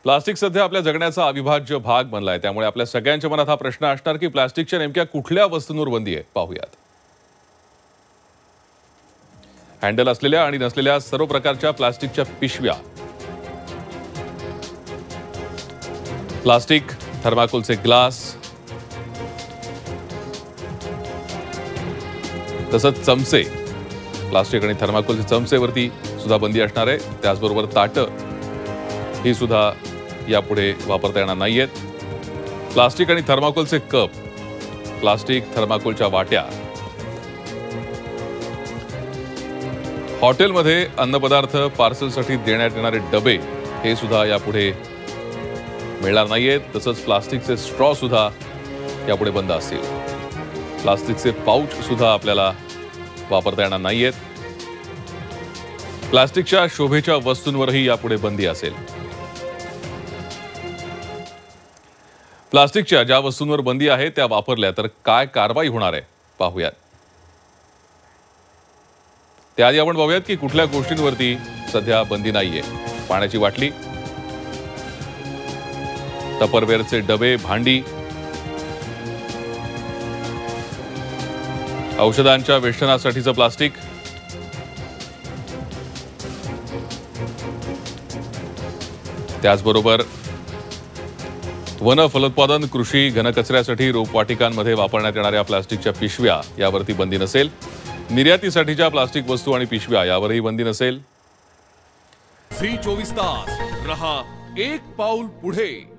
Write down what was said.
Plastic सध्या आपल्या जगण्याचा अविभाज्य भाग बनलाय, त्यामुळे आपल्या सगळ्यांच्या मनात हा प्रश्न असणार की प्लास्टिकच्या नेमक्या कुठल्या वस्तूंवर बंदी आहे. पाहूयात. हँडल असलेल्या आणि नसलेल्या सर्व प्रकारच्या प्लास्टिकच्या पिशव्या, प्लास्टिक थर्माकोलचे ग्लास, तसंच चमचे, प्लास्टिक आणि थर्माकोलचे चमचेवरती सुद्धा बंदी असणार आहे. त्याचबरोबर ताटं ही सुद्धा यापुढे वापरता येणार नाहीयेत. प्लास्टिक आणि थर्माकोलचे कप, प्लास्टिक थर्माकोलच्या वाट्या, हॉटेलमध्ये अन्नपदार्थ पार्सलसाठी देण्यात येणारे डबे हे सुद्धा यापुढे मिळणार नाहीयेत. तसंच प्लास्टिकचे स्ट्रॉ सुद्धा यापुढे बंद असतील. प्लास्टिकचे पाऊच सुद्धा आपल्याला वापरता येणार नाहीयेत. प्लास्टिकच्या शोभेच्या वस्तूंवरही यापुढे बंदी असेल. प्लास्टिकच्या ज्या वस्तूंवर बंदी आहे त्या वापरल्या तर काय कारवाई होणार आहे, पाहूयात. त्याआधी आपण पाहूयात की कुठल्या गोष्टींवरती सध्या बंदी नाहीये. पाण्याची बाटली, टपरवेअरचे डबे, भांडी, औषधांच्या वेष्टनासाठीचं प्लास्टिक, त्याचबरोबर वन फलोत्पादन, कृषी, घनकचऱ्यासाठी रोपवाटिकांमध्ये वापरण्यात येणाऱ्या प्लास्टिकच्या पिशव्या यावरती बंदी नसेल. निर्यातीसाठीच्या प्लास्टिक वस्तू आणि पिशव्या यावरही बंदी नसेल. झी 24 तास रहा एक पाऊल पुढे.